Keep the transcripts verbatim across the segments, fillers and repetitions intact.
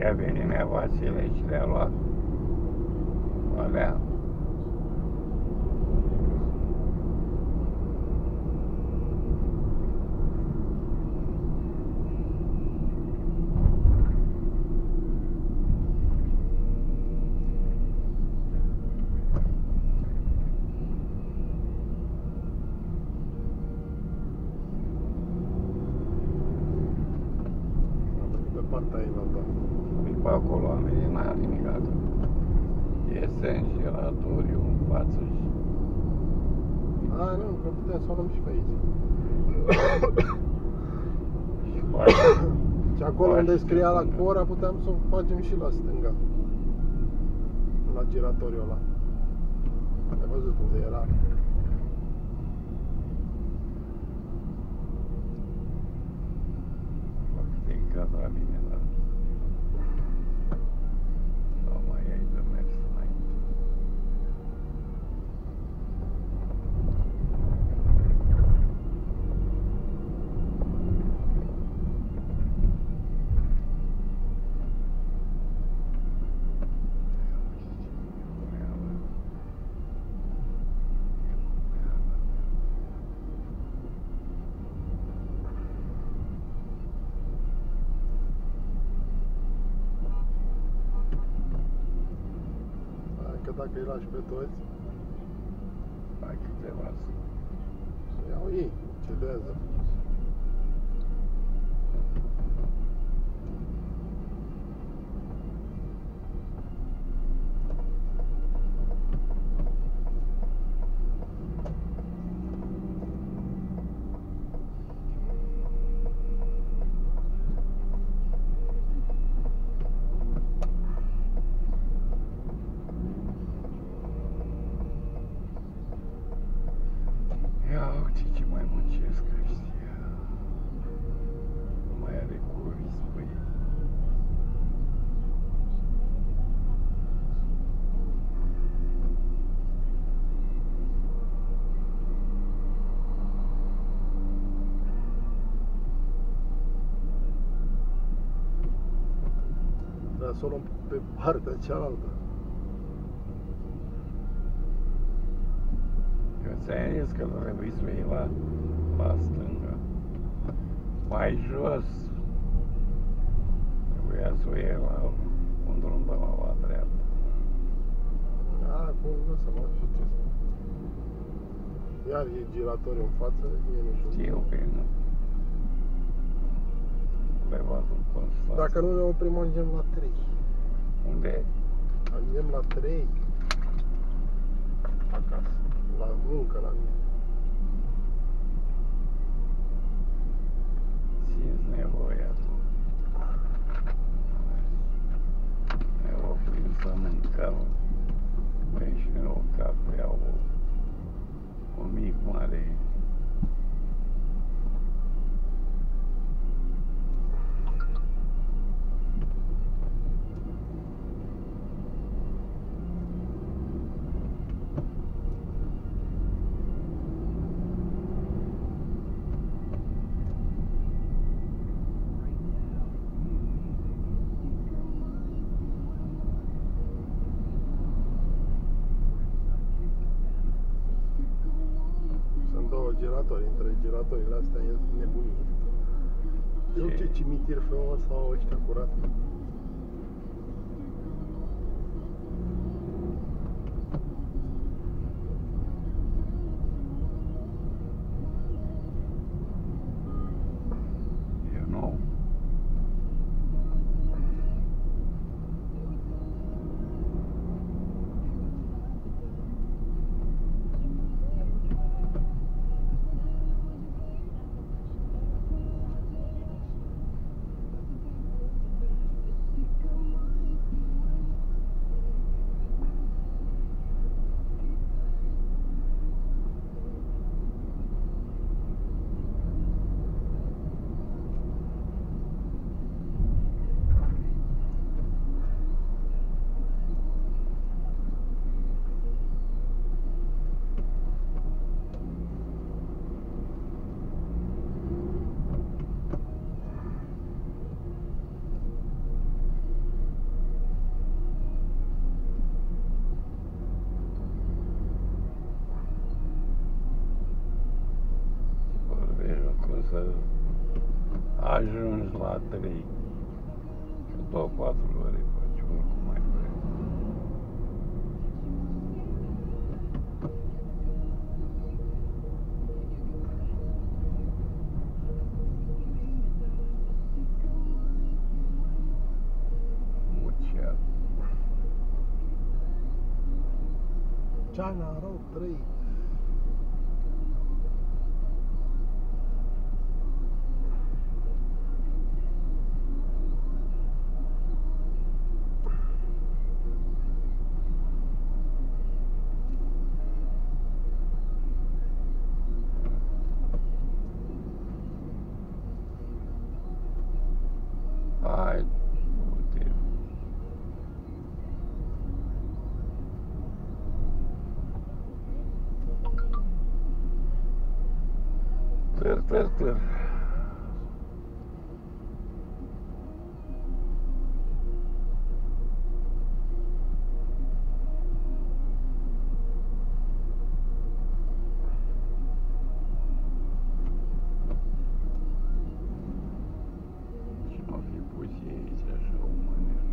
I-a venit Nea Vasile și le-a luat alea. Partea aia înaltă. Păi pe acolo am venit, n-a nimic acolo. Este gelatoriu în față și... A, nu, că putem să o luăm și pe aici. și face, Și acolo unde scria la Cora puteam să o facem și la stânga. La giratoriul ăla. Ai văzut unde era? Factica la mine, dar... Sau mai ai de mers înainte. Că dacă îi lași pe toți, Hai câteva să... să iau ei, cedează. Ia uite ce mai muncesc ăștia. Nu mai are curvis pe ei. Trebuie să o luăm pe partea cealaltă. Eu ți-am zis că trebuie să iei la, la stânga. Mai jos. Trebuia să o iei la un drum de la, la dreapta. A, acum nu să mă știu ce să... Iar e giratoriu în față, e nu știu. Știu că e nu. Levatul Constanța. Dacă nu ne oprim, ajungem la trei. Unde? Ajungem la trei. Acasă. La muncă, la mine. Simți nevoia tu. Ne oprim să mâncăm. Băi și ne o cafea, o, o mic mare. Sunt două giratori, între giratorile astea e nebunie. Eu ce cimitir frumos au ăștia curat. E nou. la trei. Și tot patru ore faci, oricum mai vrei. Uceat. China Road trei. Hai, du-te. Târ, târ, târ. Și m-a fi pus ei aici așa o manieră.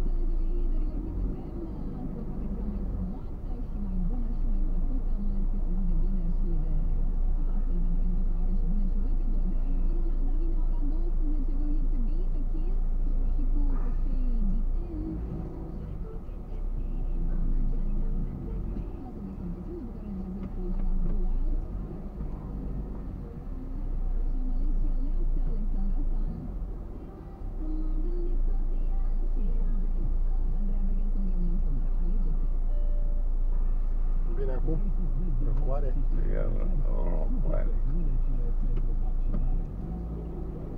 Bine acum? Răcoare? Ia, o rocoare.